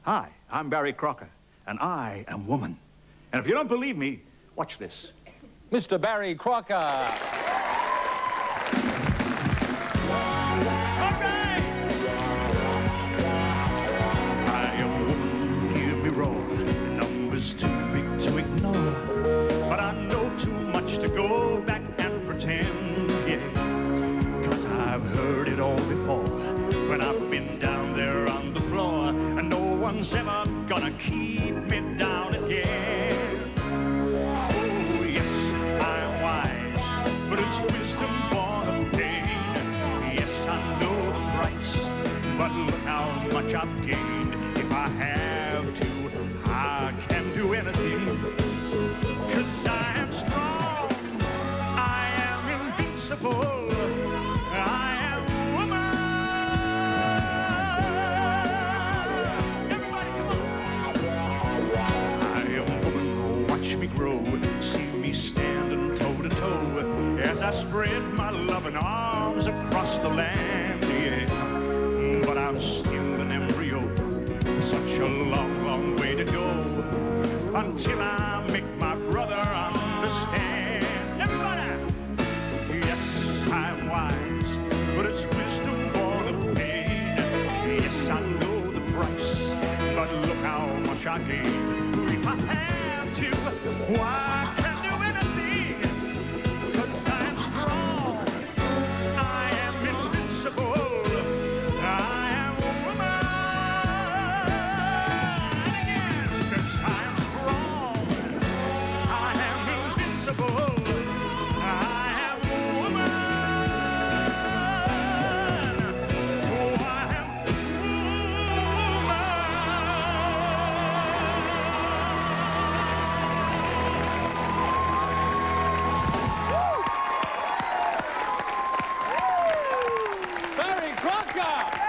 Hi, I'm Barry Crocker, and I am woman. And if you don't believe me, watch this. Mr. Barry Crocker. I am a woman, hear me roar. The number's too big to ignore. But I know too much to go back and pretend, yeah. 'Cause I've heard it all before. When I've been down there on the floor, and no one's ever gonna keep me down again. Oh, yes, I'm wise, but it's wisdom born of pain. Yes, I know the price, but look how much I've gained. If I have to, I can do anything. 'Cause I am strong, I am invincible, I am woman. Everybody, come on. I am woman, watch me grow, see me standing toe to toe, as I spread my loving arms across the land, yeah. But I'm still an embryo, such a long, long way to go, until I make my brother understand. Everybody! Yes, I'm wise, but it's wisdom born of pain. Yes, I know the price, but look how much I gain. If I have to, I can do anything. 'Cause I'm strong, I am invincible, I am a woman. And again, 'cause I'm strong, I am invincible, I am a woman. Oh, I am a woman. Barry Crocker.